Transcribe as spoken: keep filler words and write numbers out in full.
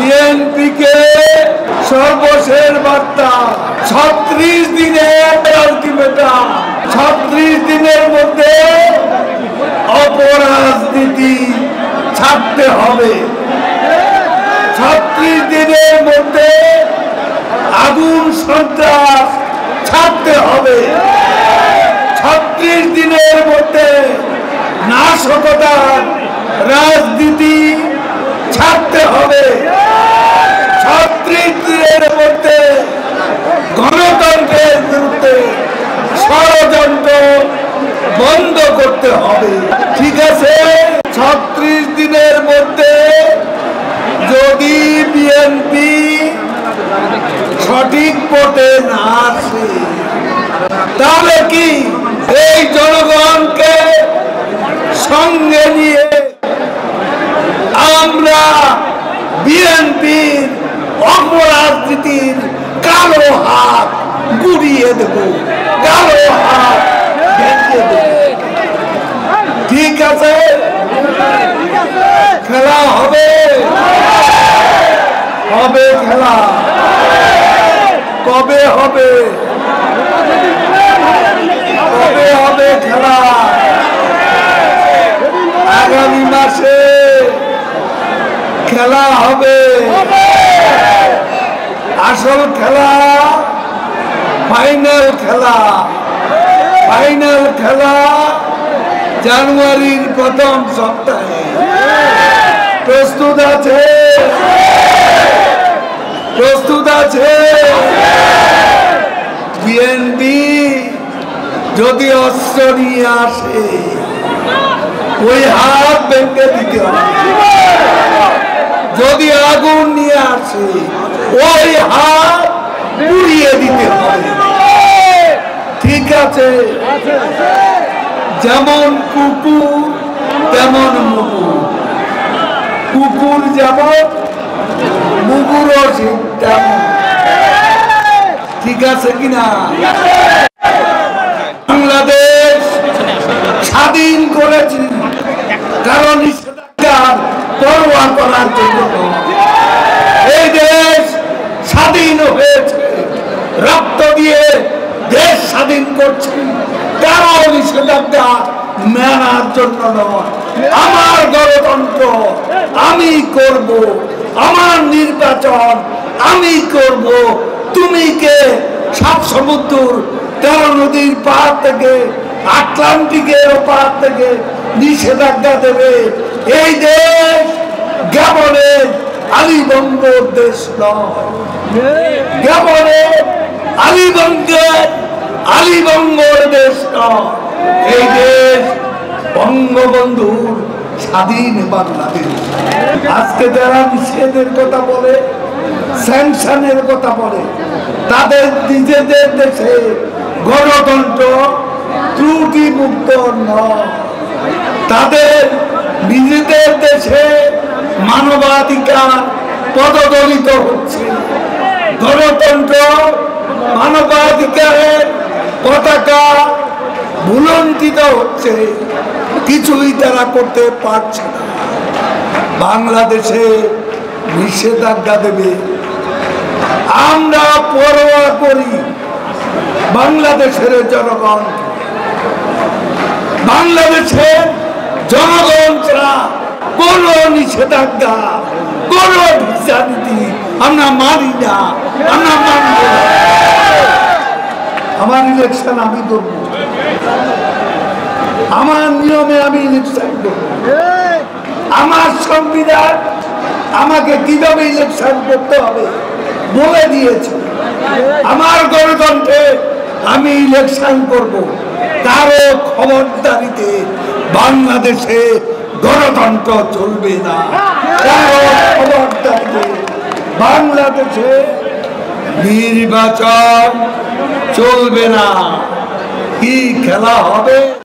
BNP কে সর্বশেষ বার্তা ছত্রিশ দিনের আলটিমেটাম। ছত্রিশ দিনের মধ্যে অপরাজনীতি ছাড়তে হবে। ছত্রিশ দিনের মধ্যে আগুন সন্ত্রাস ছাড়তে হবে। ছত্রিশ দিনের মধ্যে নাশকতার রাজনীতি ছাড়তে হবে। ছত্রিশ দিনের মধ্যে গণতন্ত্রের বিরুদ্ধে ষড়যন্ত্র বন্ধ করতে হবে। ঠিক আছে, ছত্রিশ দিনের মধ্যে যদি বিএনপি সঠিক পথে না আসে তাহলে কি এই জনগণকে সঙ্গে নিয়ে আমরা বিএনপির অপরাজনীতির কালো হাত গুড়িয়ে দেব, কালো হাত ভেঙে দেব। ঠিক আছে, খেলা হবে, হবে খেলা। কবে হবে? কবে হবে খেলা? আগামী মাসে খেলা হবে। আসল খেলা, ফাইনাল খেলা। ফাইনাল খেলা জানুয়ারির প্রথম সপ্তাহে। প্রস্তুত আছে? প্রস্তুত আছে? বিএনপি যদি অস্ত্র নিয়ে আসে ওই হাত ভেঙে দিতে হবে। যদি আগুন নিয়ে আসে ওই হাত পুড়িয়ে দিতে হবে। ঠিক আছে, যেমন কুকুর তেমন মুগুর। কুকুর যেমন মুগুরও তেমন। ঠিক আছে কিনা? বাংলাদেশ স্বাধীন করেছি কারণ নিষেধাজ্ঞার পরোয়া করার জন্য। এই দেশ স্বাধীন হয়েছে রক্ত দিয়ে দেশ স্বাধীন করছি কারণ নিষেধাজ্ঞা মেনার জন্য নয়। আমার গণতন্ত্র আমি করব, আমার নির্বাচন আমি করব। তুমি কে সাত সমুদ্র তেরো নদীর পার থেকে আটলান্টিকের ওপার থেকে নিষেধাজ্ঞা দেবে? এই দেশ গেবনের আলীবঙ্গের দেশ নয়। গেবনের আলীবঙ্গের আলীবঙ্গের দেশ নয়। এই দেশ বঙ্গবন্ধুর স্বাধীন বাংলাদেশ। আজকে যারা নিষেধের কথা বলে, স্যাংশনের কথা বলে, তাদের নিজেদের দেশে গণতন্ত্র ত্রুটি মুক্ত নয়। তাদের নিজেদের দেশে মানবাধিকার পদদলিত হচ্ছে। গণতন্ত্র মানবাধিকারের পতাকা ভুলন্টিত হচ্ছে। কিছুই তারা করতে পারছে না। বাংলাদেশে নিষেধাজ্ঞা দেবে, আমরা পরোয়া করি বাংলাদেশের জনগণ। বাংলাদেশের জনগণ ছাড়া কোন নিষেধাজ্ঞা, কোন ভিসা নীতি আমরা মানি না, আমরা মানব না। আমার ইলেকশন আমি করব, আমার নিয়মে আমি ইলেকশন করব। আমার সংবিধান আমাকে কিভাবে ইলেকশন করতে হবে বলে দিয়েছে। আমার গণতন্ত্রে আমি ইলেকশন করব। কারো খবরদারিতে বাংলাদেশে গণতন্ত্র চলবে না। কারো খবরদারিতে বাংলাদেশে নির্বাচন চলবে না। কি খেলা হবে?